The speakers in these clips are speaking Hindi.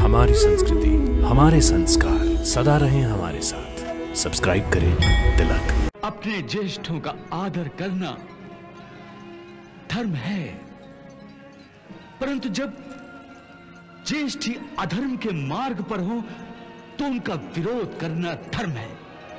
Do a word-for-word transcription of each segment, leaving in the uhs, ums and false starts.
हमारी संस्कृति, हमारे संस्कार सदा रहें हमारे साथ। सब्सक्राइब करें तिलक। अपने ज्येष्ठों का आदर करना धर्म है, परंतु जब ज्येष्ठ ही अधर्म के मार्ग पर हो तो उनका विरोध करना धर्म है।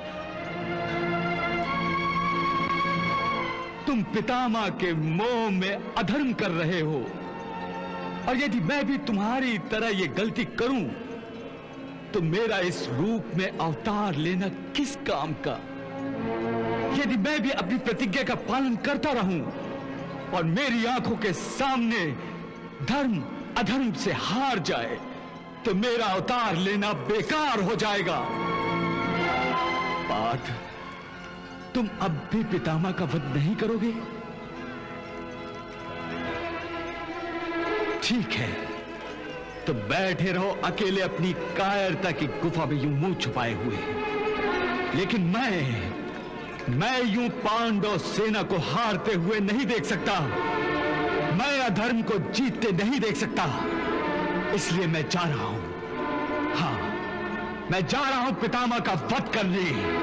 तुम पितामह के मोह में अधर्म कर रहे हो, और यदि मैं भी तुम्हारी तरह ये गलती करूं तो मेरा इस रूप में अवतार लेना किस काम का। यदि मैं भी अपनी प्रतिज्ञा का पालन करता रहूं और मेरी आंखों के सामने धर्म अधर्म से हार जाए तो मेरा अवतार लेना बेकार हो जाएगा। पार्थ, तुम अब भी पितामह का वध नहीं करोगे? ठीक है, तो बैठे रहो अकेले अपनी कायरता की गुफा में यूं मुंह छुपाए हुए। लेकिन मैं मैं यूं पांडव सेना को हारते हुए नहीं देख सकता। मैं अधर्म को जीतते नहीं देख सकता। इसलिए मैं जा रहा हूं। हाँ, मैं जा रहा हूं पितामह का वध करने।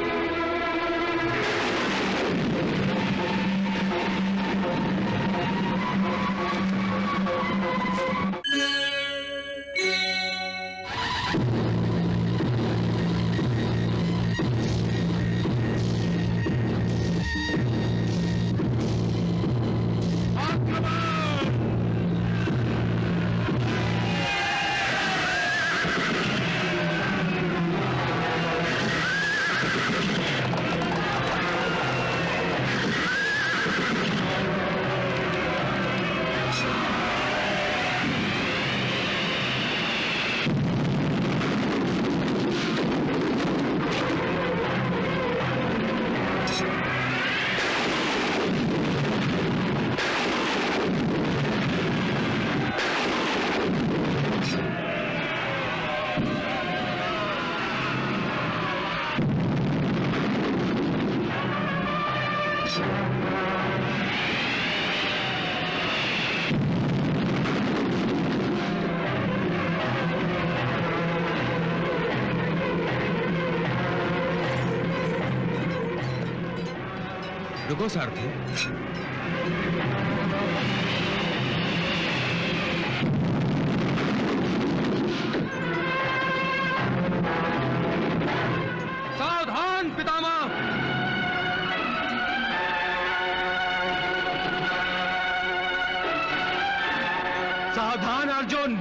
रुको सारथी। सावधान पितामह! सावधान अर्जुन!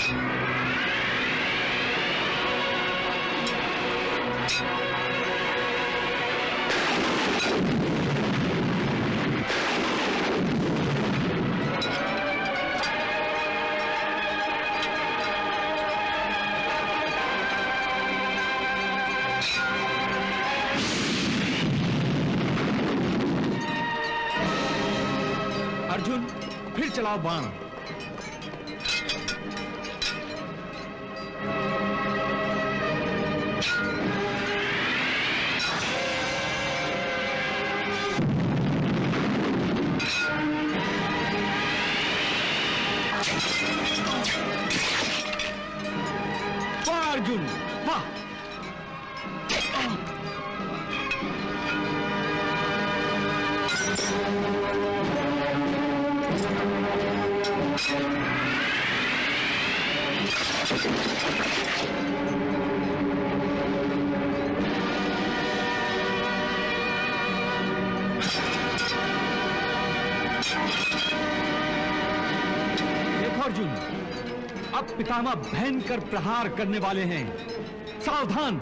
अर्जुन, फिर चलाओ बाण। वाह अर्जुन, वाह! देखो अर्जुन, अब पितामह भयंकर प्रहार करने वाले हैं। सावधान!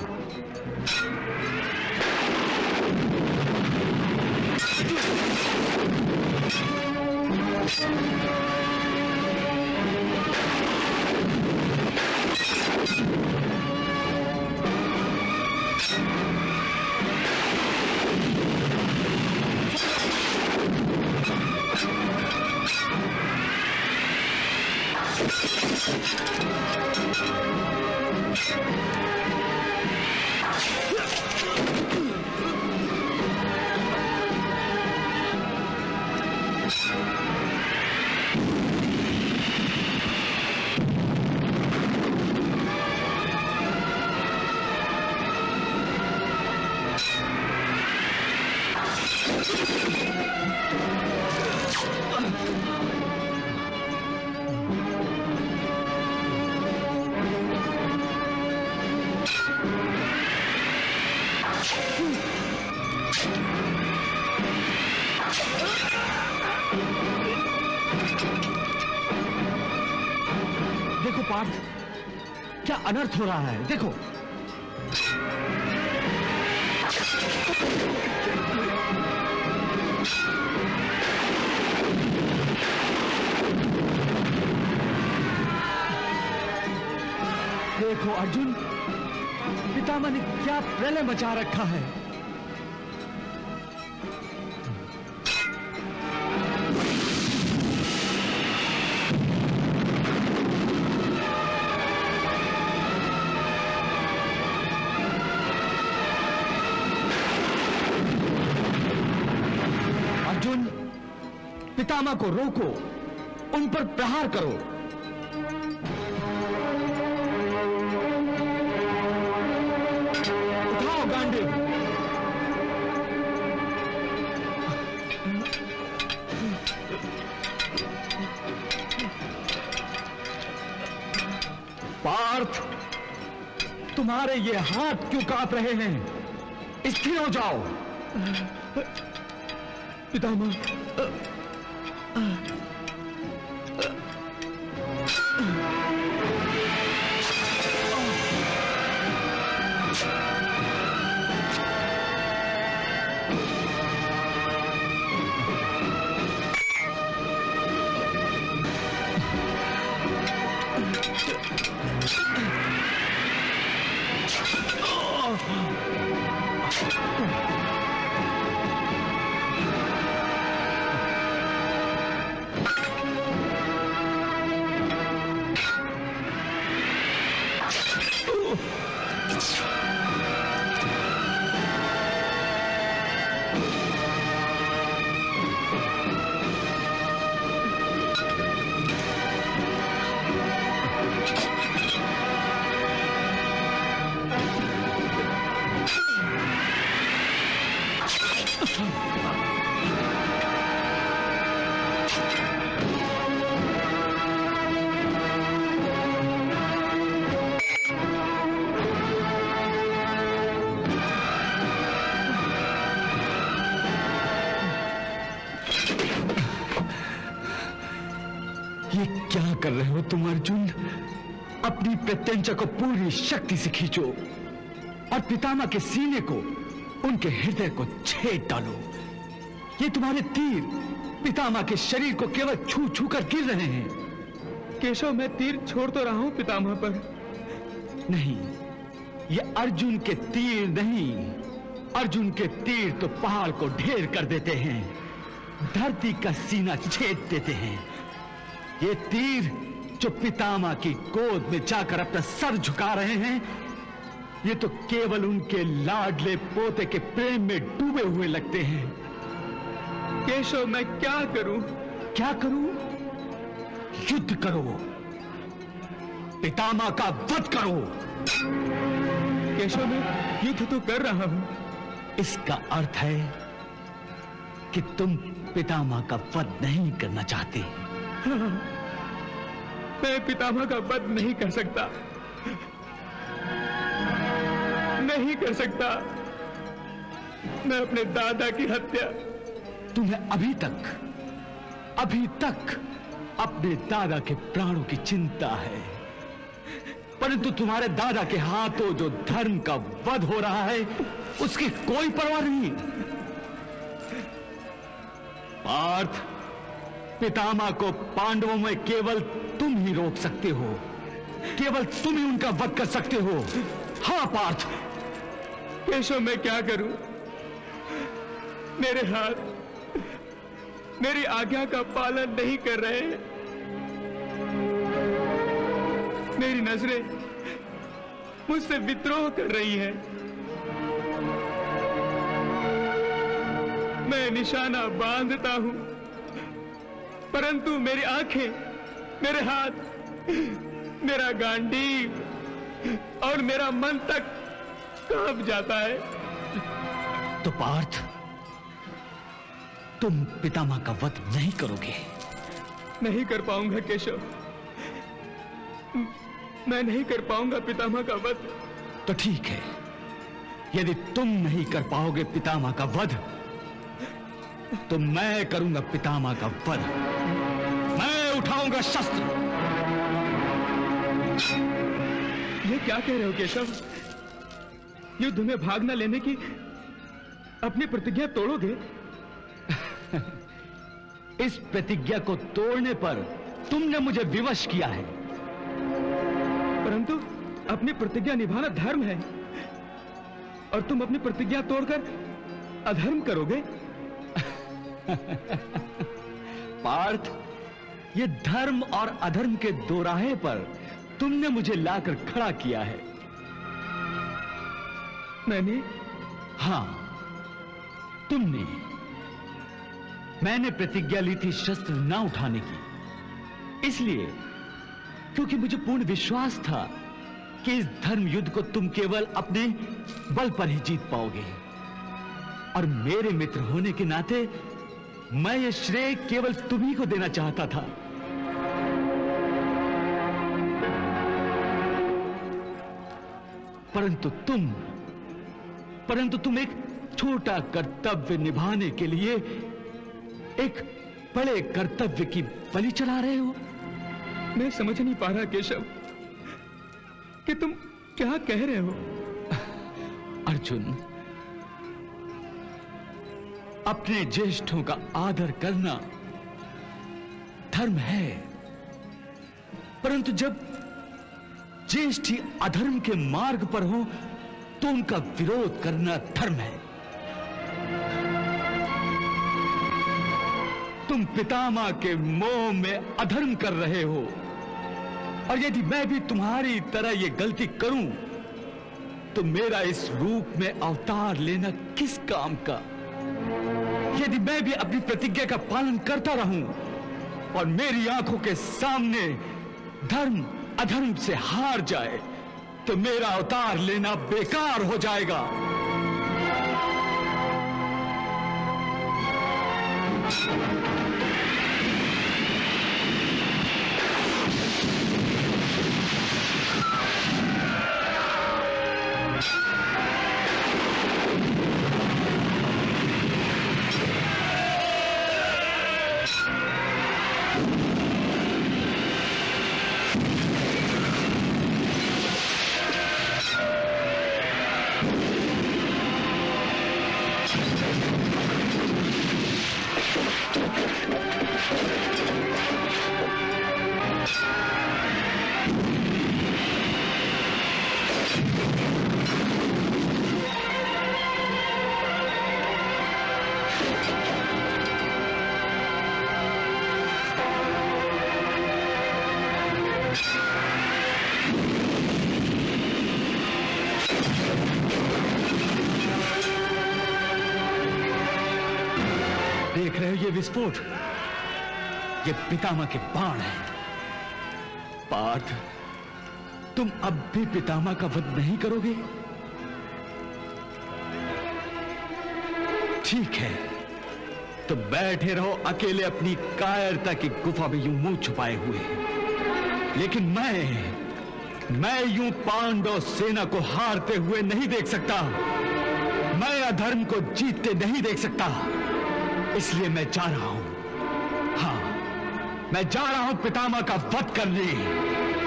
देखो पार्थ, क्या अनर्थ हो रहा है, देखो। देखो अर्जुन, पितामह ने क्या प्रलय मचा रखा है। अर्जुन, पितामह को रोको, उन पर प्रहार करो। उठाओ गांडीव। पार्थ, तुम्हारे ये हाथ क्यों कांप रहे हैं? स्थिर हो जाओ। पितामह, ये क्या कर रहे हो तुम अर्जुन? अपनी प्रत्यंचा को पूरी शक्ति से खींचो और पितामह के सीने को, उनके हृदय को छेद डालो। ये तुम्हारे तीर पितामह के शरीर को केवल छू छू कर गिर रहे हैं। केशव, मैं तीर छोड़ तो रहा हूं पितामह पर। नहीं, ये अर्जुन के तीर नहीं। अर्जुन के तीर तो पहाड़ को ढेर कर देते हैं, धरती का सीना छेद देते हैं। ये तीर जो पितामह की गोद में जाकर अपना सर झुका रहे हैं, ये तो केवल उनके लाडले पोते के प्रेम में डूबे हुए लगते हैं। केशव, मैं क्या करूं? क्या करूं? युद्ध करो, पितामह का वध करो। केशव, मैं युद्ध तो कर रहा हूं। इसका अर्थ है कि तुम पितामह का वध नहीं करना चाहते। मैं पितामह का वध नहीं कर सकता, नहीं कर सकता। मैं अपने दादा की हत्या। तुम्हें अभी तक अभी तक अपने दादा के प्राणों की चिंता है, परंतु तुम्हारे दादा के हाथों जो धर्म का वध हो रहा है, उसकी कोई परवाह नहीं। पार्थ, पितामह को पांडवों में केवल तुम ही रोक सकते हो, केवल तुम ही उनका वध कर सकते हो। हाँ पार्थ। केशव, मैं क्या करूं? मेरे हाथ मेरी आज्ञा का पालन नहीं कर रहे। मेरी नजरें मुझसे विद्रोह कर रही हैं। मैं निशाना बांधता हूं, परंतु मेरी आंखें, मेरे हाथ, मेरा गांडीव और मेरा मन तक कांप जाता है। तो पार्थ, तुम पितामह का वध नहीं करोगे? नहीं कर पाऊंगा केशव, मैं नहीं कर पाऊंगा पितामह का वध। तो ठीक है, यदि तुम नहीं कर पाओगे पितामह का वध, तो मैं करूंगा पितामह का वध। मैं उठाऊंगा शस्त्र ये क्या कह रहे हो केशव? युद्ध में भाग न लेने की अपनी प्रतिज्ञा तोड़ोगे? इस प्रतिज्ञा को तोड़ने पर तुमने मुझे विवश किया है। परंतु अपनी प्रतिज्ञा निभाना धर्म है और तुम अपनी प्रतिज्ञा तोड़कर अधर्म करोगे। पार्थ, ये धर्म और अधर्म के दोराहे पर तुमने मुझे लाकर खड़ा किया है। मैंने? हां, तुमने। मैंने प्रतिज्ञा ली थी शस्त्र ना उठाने की, इसलिए क्योंकि मुझे पूर्ण विश्वास था कि इस धर्म युद्ध को तुम केवल अपने बल पर ही जीत पाओगे, और मेरे मित्र होने के नाते मैं ये श्रेय केवल तुम्ही को देना चाहता था। परंतु तुम परंतु तुम एक छोटा कर्तव्य निभाने के लिए एक बड़े कर्तव्य की बलि चढ़ा रहे हो। मैं समझ नहीं पा रहा केशव कि तुम क्या कह रहे हो। अर्जुन, अपने ज्येष्ठों का आदर करना धर्म है, परंतु जब ज्येष्ठ अधर्म के मार्ग पर हो तो उनका विरोध करना धर्म है। तुम पितामह के मोह में अधर्म कर रहे हो, और यदि मैं भी तुम्हारी तरह ये गलती करूं तो मेरा इस रूप में अवतार लेना किस काम का। यदि मैं भी अपनी प्रतिज्ञा का पालन करता रहूं और मेरी आंखों के सामने धर्म अधर्म से हार जाए तो मेरा अवतार लेना बेकार हो जाएगा। देख रहे हो ये विस्फोट? ये पितामह के बाण है। पार्थ, तुम अब भी पितामह का वध नहीं करोगे? ठीक है, तो बैठे रहो अकेले अपनी कायरता की गुफा में यूं मुंह छुपाए हुए। लेकिन मैं मैं यूं पांडव सेना को हारते हुए नहीं देख सकता। मैं अधर्म को जीतते नहीं देख सकता। इसलिए मैं जा रहा हूं। हां, मैं जा रहा हूं पितामह का वध करने।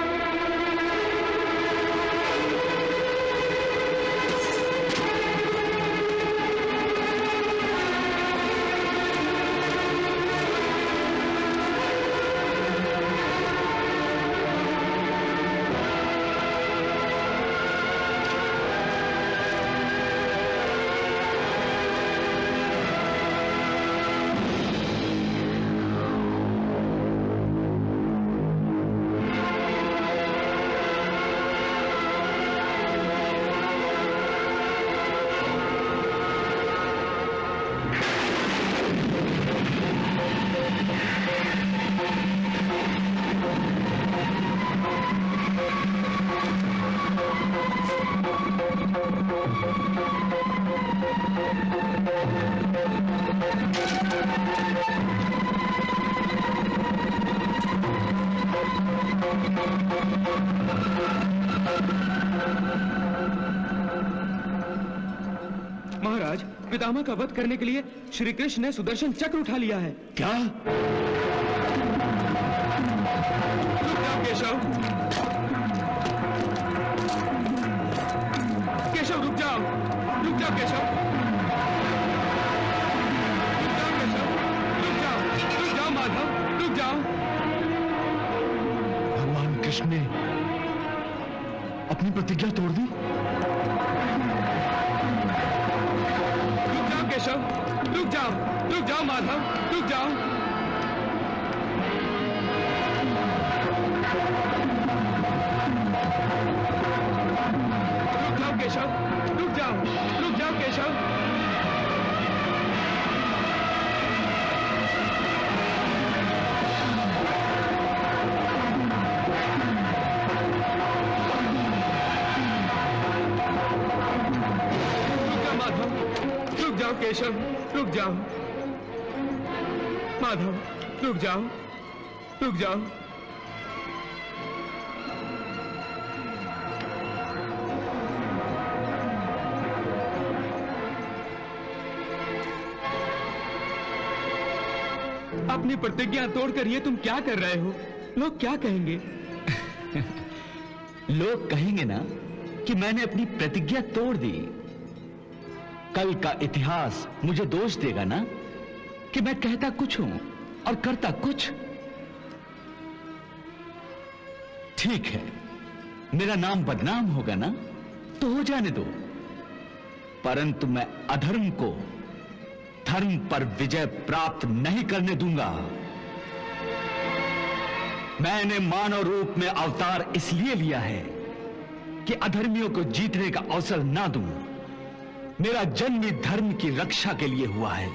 महाराज, पितामह का वध करने के लिए श्री कृष्ण ने सुदर्शन चक्र उठा लिया है। क्या? रुक जाओ केशव। केशव रुक जाओ, रुक जाओ केशव, रुक जाओ केशव, रुक जाओ, रुक जाओ माधव, रुक जाओ। भगवान कृष्ण ने अपनी प्रतिज्ञा तोड़ दी। रुक जाओ केशव, रुक जाओ, रुक जाओ माधव, रुक जाओ। रुक जाओ केशव, रुक जाओ, रुक जाओ केशव। रुक जाओ केशव, रुक जाओ। माधव रुक जाओ, रुक जाओ। अपनी प्रतिज्ञा तोड़कर ये तुम क्या कर रहे हो? लोग क्या कहेंगे? लोग कहेंगे ना कि मैंने अपनी प्रतिज्ञा तोड़ दी। कल का इतिहास मुझे दोष देगा ना कि मैं कहता कुछ हूं और करता कुछ। ठीक है, मेरा नाम बदनाम होगा ना तो हो जाने दो, परंतु मैं अधर्म को धर्म पर विजय प्राप्त नहीं करने दूंगा। मैंने मानव रूप में अवतार इसलिए लिया है कि अधर्मियों को जीतने का अवसर ना दूं। मेरा जन्म ही धर्म की रक्षा के लिए हुआ है।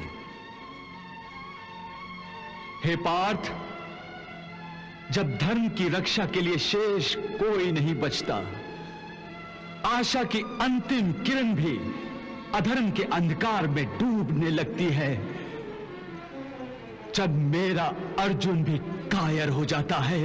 हे पार्थ, जब धर्म की रक्षा के लिए शेष कोई नहीं बचता, आशा की अंतिम किरण भी अधर्म के अंधकार में डूबने लगती है, जब मेरा अर्जुन भी कायर हो जाता है,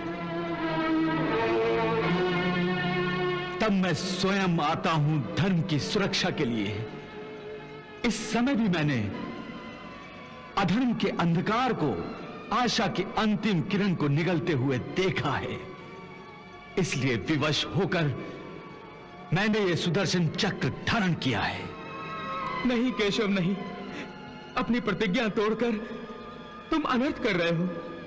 तब मैं स्वयं आता हूं धर्म की सुरक्षा के लिए। इस समय भी मैंने अधर्म के अंधकार को आशा की अंतिम किरण को निगलते हुए देखा है। इसलिए विवश होकर मैंने यह सुदर्शन चक्र धारण किया है। नहीं केशव नहीं, अपनी प्रतिज्ञा तोड़कर तुम अनर्थ कर रहे हो।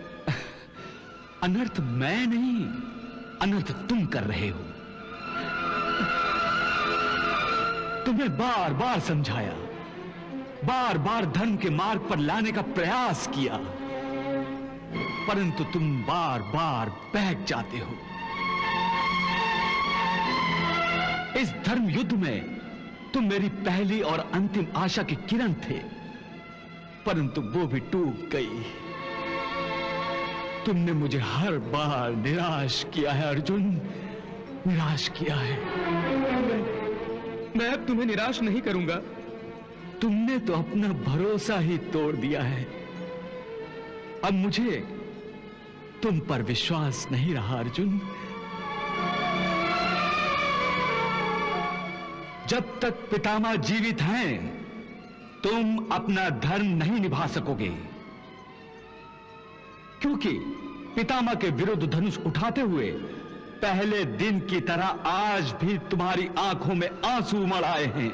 अनर्थ मैं नहीं, अनर्थ तुम कर रहे हो। तुम्हें बार बार समझाया, बार बार धर्म के मार्ग पर लाने का प्रयास किया, परंतु तुम बार बार बहक जाते हो। इस धर्म युद्ध में तुम मेरी पहली और अंतिम आशा की किरण थे, परंतु वो भी टूट गई। तुमने मुझे हर बार निराश किया है अर्जुन, निराश किया है। मैं अब तुम्हें निराश नहीं करूंगा। तुमने तो अपना भरोसा ही तोड़ दिया है। अब मुझे तुम पर विश्वास नहीं रहा अर्जुन। जब तक पितामह जीवित हैं, तुम अपना धर्म नहीं निभा सकोगे, क्योंकि पितामह के विरुद्ध धनुष उठाते हुए पहले दिन की तरह आज भी तुम्हारी आंखों में आंसू उमड़ आए हैं।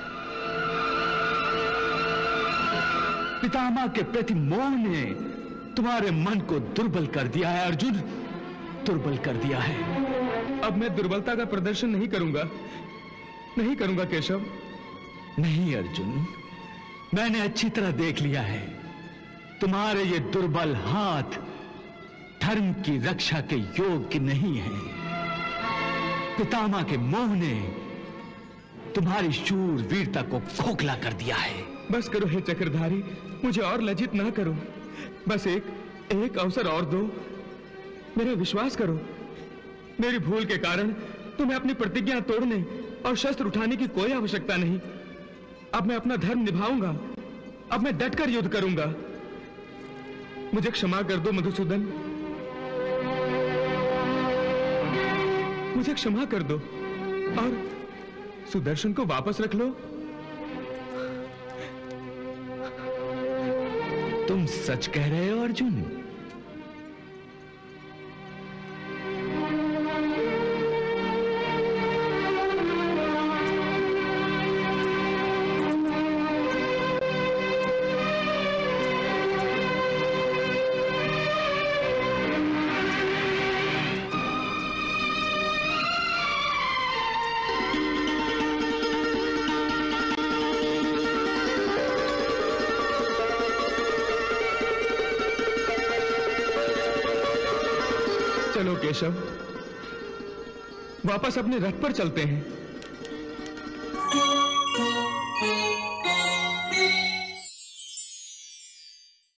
पितामह के प्रति मोह ने तुम्हारे मन को दुर्बल कर दिया है अर्जुन, दुर्बल कर दिया है। अब मैं दुर्बलता का प्रदर्शन नहीं करूंगा, नहीं करूंगा केशव। नहीं अर्जुन, मैंने अच्छी तरह देख लिया है, तुम्हारे ये दुर्बल हाथ धर्म की रक्षा के योग्य नहीं है। पितामह के मोह ने तुम्हारी शूरवीरता को खोखला कर दिया है। बस करो हे चक्रधारी, मुझे और लज्जित ना करो। बस एक एक अवसर और दो, मेरा विश्वास करो। मेरी भूल के कारण तुम्हें अपनी प्रतिज्ञा तोड़ने और शस्त्र उठाने की कोई आवश्यकता नहीं। अब मैं अपना धर्म निभाऊंगा, अब मैं डटकर युद्ध करूंगा। मुझे क्षमा कर दो मधुसूदन, मुझे क्षमा कर दो और सुदर्शन को वापस रख लो। तुम सच कह रहे हो अर्जुन? केशव, वापस अपने रथ पर चलते हैं।